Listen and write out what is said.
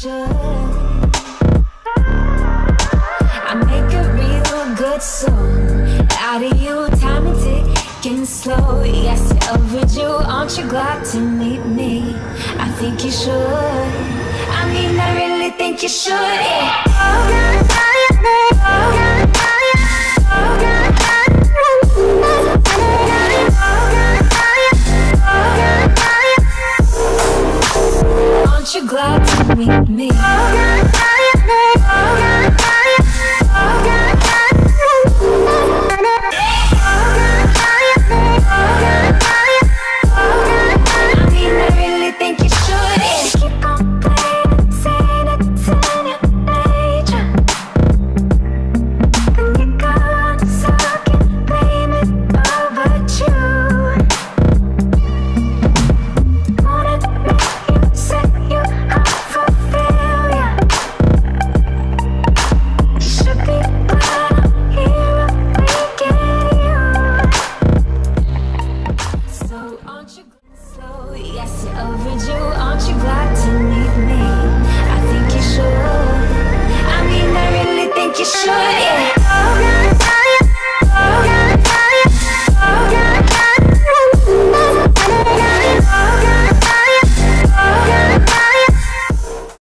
should. I make a real good song out of you, time and ticking slow. Yes, you're overdue, aren't you glad to meet me? I think you should. I mean, I really think you should, yeah. Aren't you glad to meet me?